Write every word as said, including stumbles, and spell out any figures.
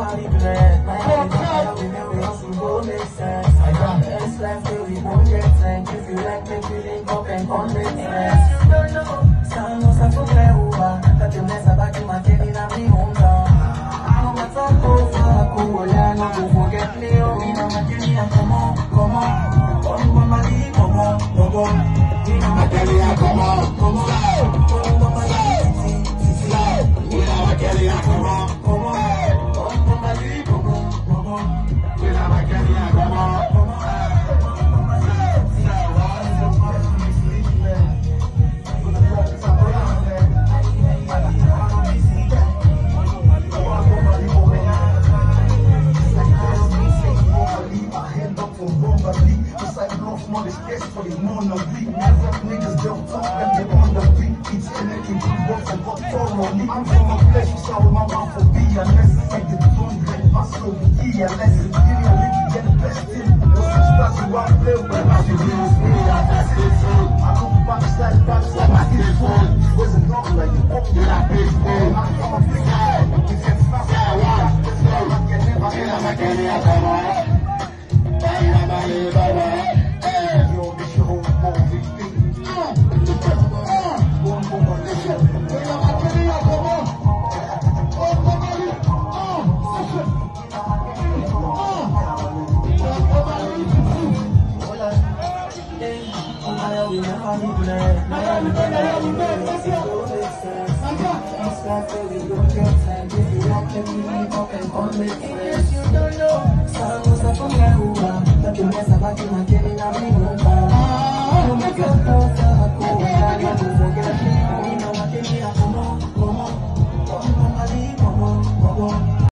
never regret. My life we never also go make sense. Best life till we won't get thank. If you like, make we link up and come make sense. You don't know, some knows I forget over. That you mess about you, my Kenny, na me hometown. No matter how far, cool, yeah, no go forget Leo. Me na my Kenny, come on, come on. Come on, my Lee, come on, come on. Me na my Kenny, come on, come on. Come on, my Lee, me na my Kenny, come on, come on. Come on, my Lee, come on, come on. Me na my Kenny, come on, come on. For the moon of week, never niggas don't talk and they on the beat. Each energy we work and got thoroughly. I'm from a place you saw with my mouth for be unless it's like the don't get my soul with E unless it's give me a little get the best in. No such stuff you want to play with. I should be with me, I pass it through. I come backslide, backslide, I get phone. Wasn't not like the pop with that big phone. I'm from a big guy, we can fast. Yeah, one, let's go. I can never get a mechanic, I come on. We never regret. My life we never go make sense. Best life till we don't get thank. If you like, make we link up and come make sense.